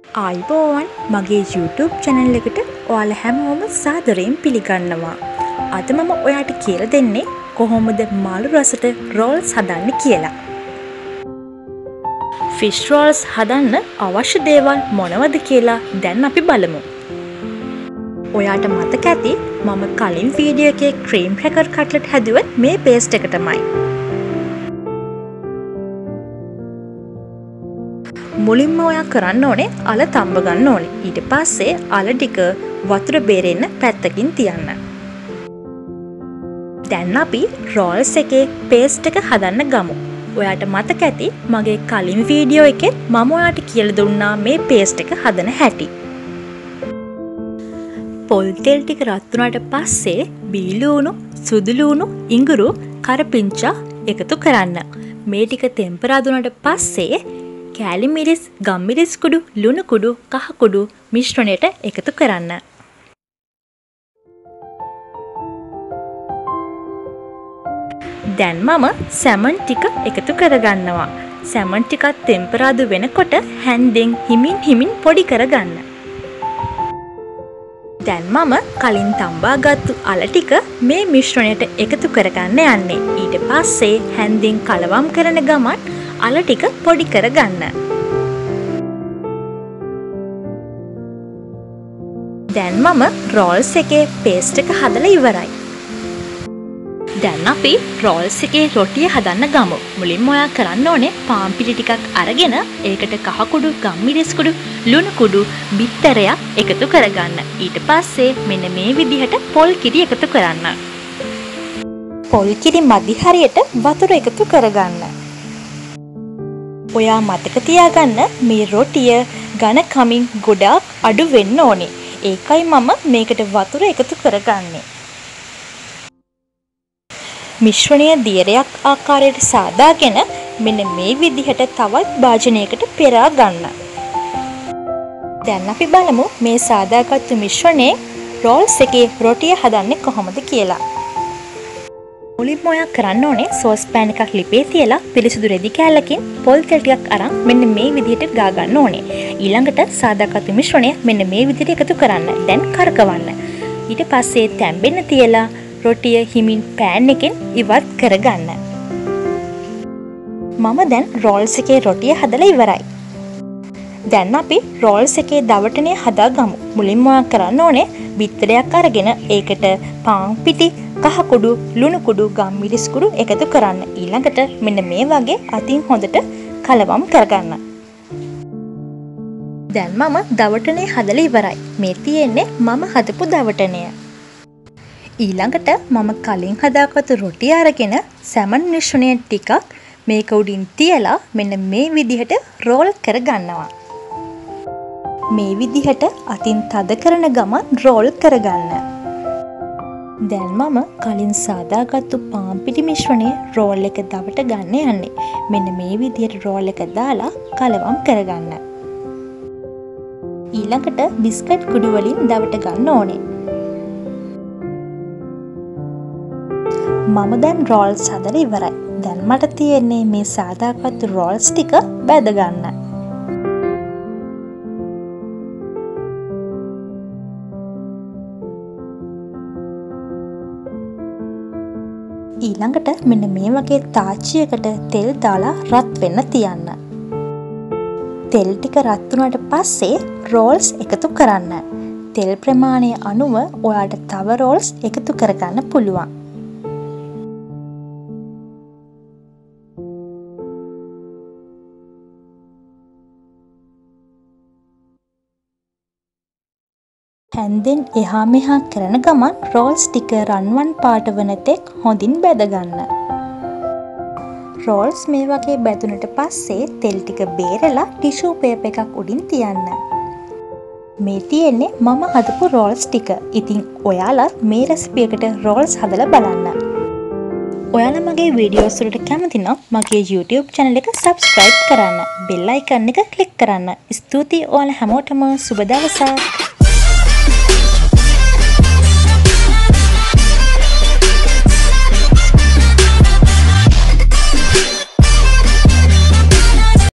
ආයිබෝවන් මගේ YouTube channel එකට ඔයාලා හැමෝම සාදරයෙන් පිළිගන්නවා. අද මම ඔයාලට කියලා දෙන්නේ කොහොමද මාළු රසට rolls හදන්නේ කියලා. fish rolls හදන්න අවශ්‍ය දේවල් මොනවද කියලා දැන් අපි බලමු. ඔයාට මතක ඇති මම කලින් වීඩියෝ එකේ cream cracker cutlet හැදුවේ මේ paste එක තමයි. මුලින්ම ඔයා කරන්න ඕනේ අල තඹ ගන්න ඕනේ. ඊට පස්සේ අල ටික වතුර බේරෙන්න පැත්තකින් තියන්න. දැන් අපි rolls එකේ paste එක හදන්න ගමු. ඔයාට මතක ඇති මගේ කලින් වීඩියෝ එකේ මම ඔයාට කියලා දුන්නා මේ paste එක හදන හැටි. පොල් තෙල් ටික රත් වුණාට පස්සේ බීලුණු, සුදු ලුණු, ඉඟුරු, කරපිංචා එකතු කරන්න. මේ ටික තෙම්පරා දුන්නාට පස්සේ කෑලි මිරිස්, ගම්මිරිස් කුඩු, ලුණු කුඩු, කහ කුඩු මිශ්‍රණයට එකතු කරන්න. දැන් මම සැමන් ටික එකතු කරගන්නවා. සැමන් ටිකත් තෙම්පරාදු වෙනකොට හැන්දෙන් හිමින් පොඩි කරගන්න. දැන් මම කලින් තඹාගත්තු අල ටික මේ මිශ්‍රණයට එකතු කරගන්න යන්නේ. ඊට පස්සේ හැන්දෙන් කලවම් කරන ගමන් අල ටික පොඩි කරගන්න. දැන් මම rolls එකේ paste එක හදලා ඉවරයි. දැන් අපි rolls එකේ රොටිය හදන්න ගමු. මුලින්ම ඔයා කරන්න ඕනේ පාන් පිටි ටිකක් අරගෙන ඒකට කහ කුඩු, ගම්මිරිස් කුඩු, ලුණු කුඩු, බිත්තරයක් එකතු කරගන්න. ඊට පස්සේ මෙන්න මේ විදිහට පොල් කිරි එකතු කරන්න. පොල් කිරි මදි හරියට වතුර එකතු කරගන්න. ඔයා මතක තියාගන්න මේ රොටිය ඝන කමින් ගොඩාක් අඩු වෙන්න ඕනේ. ඒකයි මම මේකට වතුර එකතු කරගන්නේ. මිශ්‍රණය දියරයක් ආකාරයට සාදාගෙන මෙන්න මේ විදිහට තවත් භාජනයකට පෙරා ගන්න. දැන් අපි බලමු මේ සාදාගත්තු මිශ්‍රණේ rolls එකේ රොටිය හදන්නේ කොහොමද කියලා. මුලින්ම ඔයා කරන්න ඕනේ සෝස් පෑන් එකක් ලිපේ තියලා පිරිසිදු රෙදි කෑල්ලකින් පොල් තෙල් ටිකක් අරන් මෙන්න මේ විදිහට ගා ගන්න ඕනේ. ඊළඟට සාදාගත්තු මිශ්‍රණය මෙන්න මේ විදිහට එකතු කරන්න. දැන් කරකවන්න. ඊට පස්සේ තැම්බෙන්න තියලා රොටිය හිමින් පෑන් එකෙන් ඉවත් කරගන්න. මම දැන් rolls එකේ රොටිය හදලා ඉවරයි. දැන් අපි rolls එකේ දවටණය හදාගමු. මුලින්ම ඔයා කරන්න ඕනේ බිත්තරයක් අරගෙන ඒකට පාන් පිටි, කහ කුඩු, ලුණු කුඩු, ගම්මිරිස් කුඩු එකතු කරන්න. ඊළඟට මෙන්න මේ වගේ අතින් හොඳට කලවම් කරගන්න. දැන් මම දවටණය හදලා ඉවරයි. මේ තියෙන්නේ මම හදපු දවටණය. ඊළඟට මම කලින් හදාගත්තු රොටිය අරගෙන සැමන් මිශ්‍රණය ටිකක් මේක උඩින් තියලා මෙන්න මේ විදිහට රෝල් කරගන්නවා. මේ විදිහට අතින් තද කරන ගමන් රෝල් කරගන්න. දැන් මම කලින් සාදාගත්තු පාන් පිටි මිශ්‍රණය රෝල් එක දවට ගන්න යන්නේ. මෙන්න මේ විදිහට රෝල් එක දාලා කලවම් කරගන්න. ඊළඟට බිස්කට් කුඩු වලින් දවට ගන්න ඕනේ. මම දැන් rolls හදලා ඉවරයි. දැන් මට තියෙන්නේ මේ සාදාගත්තු rolls ටික බැද ගන්න. ඊළඟට මෙන්න මේ වගේ තාච්චියකට තෙල් දාලා රත් වෙන්න තියන්න. තෙල් ටික රත් වුණාට පස්සේ rolls එකතු කරන්න. තෙල් ප්‍රමාණය අනුව ඔයාට තව rolls එකතු කරගන්න පුළුවන්. හැන්දෙන් එහා මෙහා කරන ගමන් rolls ටික රන්වන් පාට වන තෙක් හොඳින් බැද ගන්න. rolls මේ වගේ බැදුනට පස්සේ තෙල් ටික බේරලා ටිෂු පේපර් එකක් උඩින් තියන්න. මේ තියෙන්නේ මම හදපු rolls ටික. ඉතින් ඔයාලත් මේ රෙසිපි එකට rolls හදලා බලන්න. ඔයාලා මගේ වීඩියෝස් වලට කැමති නම් මගේ YouTube channel එක subscribe කරන්න. bell icon එක click කරන්න. ස්තුතියි ඔයාලා හැමෝටම සුබ දවසක්.